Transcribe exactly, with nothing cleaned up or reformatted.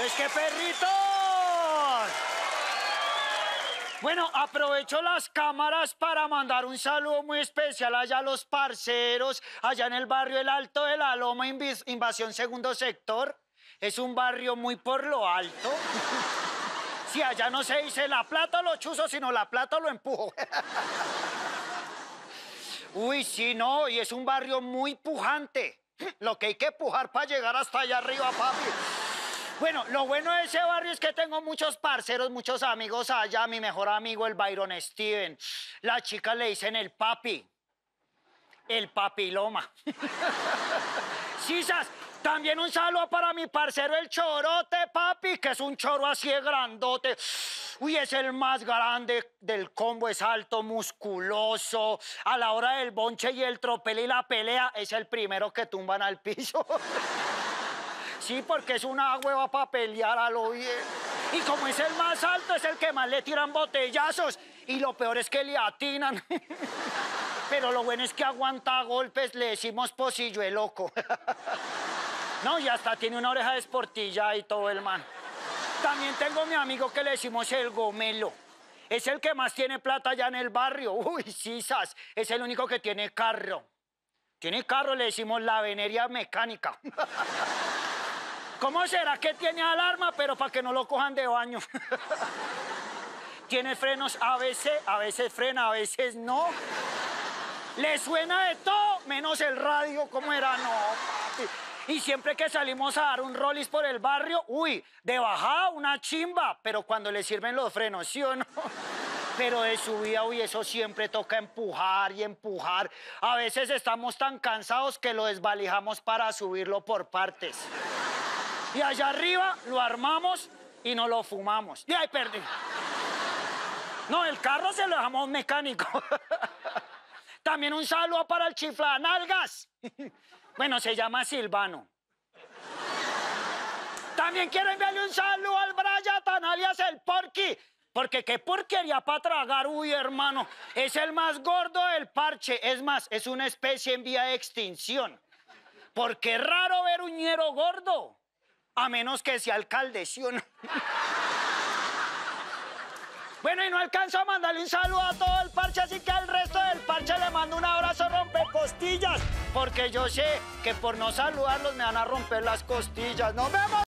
Es que perritos. Bueno, aprovecho las cámaras para mandar un saludo muy especial allá a los parceros, allá en el barrio El Alto de la Loma, Invis- Invasión Segundo Sector. Es un barrio muy por lo alto. Si allá no se dice la plata lo chuzo, sino la plata lo empujo. Uy, sí, no, y es un barrio muy pujante. Lo que hay que pujar para llegar hasta allá arriba, papi. Bueno, lo bueno de ese barrio es que tengo muchos parceros, muchos amigos allá. Mi mejor amigo, el Byron Steven. Las chicas le dicen el papi. El papiloma. Sisas, también un saludo para mi parcero, el Chorote, papi, que es un choro así de grandote. Uy, es el más grande del combo, es alto, musculoso. A la hora del bonche y el tropel y la pelea, es el primero que tumban al piso. Sí, porque es una hueva para pelear a lo bien. Y como es el más alto, es el que más le tiran botellazos. Y lo peor es que le atinan. Pero lo bueno es que aguanta golpes, le decimos pocillo el loco. No, y hasta tiene una oreja de esportilla y todo el man. También tengo mi amigo que le decimos el gomelo. Es el que más tiene plata allá en el barrio. Uy, sisas, es el único que tiene carro. Tiene carro, le decimos la veneria mecánica. ¿Cómo será que tiene alarma, pero para que no lo cojan de baño? Tiene frenos a veces, a veces frena, a veces no. Le suena de todo, menos el radio, ¿cómo era? No, papi. Y siempre que salimos a dar un rollis por el barrio, uy, de bajada una chimba, pero cuando le sirven los frenos, ¿sí o no? Pero de subida, uy, eso siempre toca empujar y empujar. A veces estamos tan cansados que lo desvalijamos para subirlo por partes. Y allá arriba lo armamos y nos lo fumamos. Y ahí perdí. No, el carro se lo dejamos a un mecánico. También un saludo para el chiflanalgas. Bueno, se llama Silvano. También quiero enviarle un saludo al Brayatan, alias el Porky. Porque qué porquería para tragar, uy, hermano. Es el más gordo del parche. Es más, es una especie en vía de extinción. Porque es raro ver un ñero gordo. A menos que sea alcalde, ¿sí o no? Bueno, y no alcanzo a mandarle un saludo a todo el parche, así que al resto del parche le mando un abrazo rompecostillas. Porque yo sé que por no saludarlos me van a romper las costillas. ¡Nos vemos!